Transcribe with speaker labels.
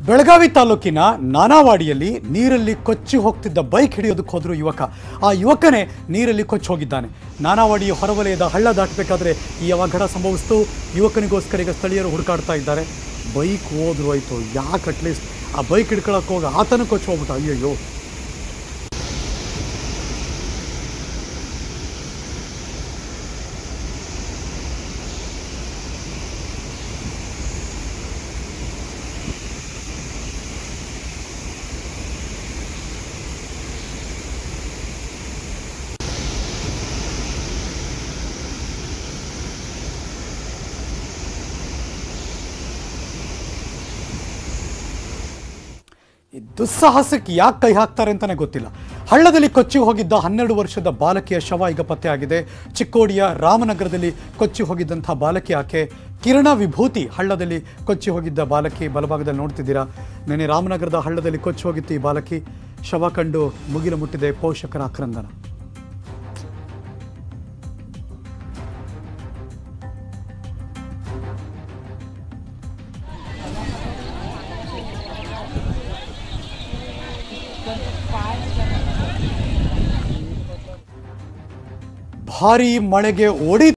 Speaker 1: ಬೆಳಗಾವಿ ತಾಲೂಕಿನ ನಾನಾವಾಡಿಯಲ್ಲಿ ನೀರಲ್ಲಿ ಕೊಚ್ಚಿ ಹೋಗ್ತಿದ್ದ ಬೈಕ್ ಹಿಡಿಯೋದಕ್ಕೆ ಹೋದ್ರು ಯುವಕ. ಆ ಯುವಕನೇ ನೀರಲ್ಲಿ ಕೊಚ್ಚಿ ಹೋಗಿದ್ದಾನೆ. ನಾನಾವಾಡಿಯ ಹೊರವಲಯದ ಹಳ್ಳ ದಾಟಬೇಕಾದ್ರೆ ಈ ಅವಘಡ ಸಂಭವಿಸಿತು. ಯುವಕನಿಗೋಸ್ಕರ ಈಗ ಸ್ಥಳೀಯರು ಹುಡುಕಾಡ್ತಾ ಇದ್ದಾರೆ. ಬೈಕ್ ಹೋದ್ರು ಆಯಿತು, ಯಾಕೆ ಅಟ್ಲೀಸ್ಟ್ ಆ ಬೈಕ್ ಹಿಡ್ಕೊಳಕ್ಕೆ ಹೋಗಿ ಆತನ ಕೊಚ್ಚಿ ಹೋಗ್ಬಿಟ್ಟ. ಅಯ್ಯಯ್ಯೋ. ಈ ದುಸ್ಸಾಹಸಕ್ಕೆ ಯಾಕೆ ಕೈ ಹಾಕ್ತಾರೆ ಅಂತಲೇ ಗೊತ್ತಿಲ್ಲ. ಹಳ್ಳದಲ್ಲಿ ಕೊಚ್ಚಿ ಹೋಗಿದ್ದ 12 ವರ್ಷದ ಬಾಲಕಿಯ ಶವ ಈಗ ಪತ್ತೆಯಾಗಿದೆ. ಚಿಕ್ಕೋಡಿಯ ರಾಮನಗರದಲ್ಲಿ ಕೊಚ್ಚಿ ಹೋಗಿದ್ದಂಥ ಬಾಲಕಿ ಆಕೆ ಕಿರಣ ವಿಭೂತಿ. ಹಳ್ಳದಲ್ಲಿ ಕೊಚ್ಚಿ ಹೋಗಿದ್ದ ಬಾಲಕಿ ಬಲಭಾಗದಲ್ಲಿ ನೋಡ್ತಿದ್ದೀರಾ. ನೆನೆ ರಾಮನಗರದ ಹಳ್ಳದಲ್ಲಿ ಕೊಚ್ಚಿ ಹೋಗಿತ್ತು ಈ ಬಾಲಕಿ. ಶವ ಕಂಡು ಮುಗಿಲು ಮುಟ್ಟಿದೆ ಪೋಷಕರ ಆಕ್ರಂದನ. ಭಾರೀ ಮಳೆಗೆ ಓಡಿ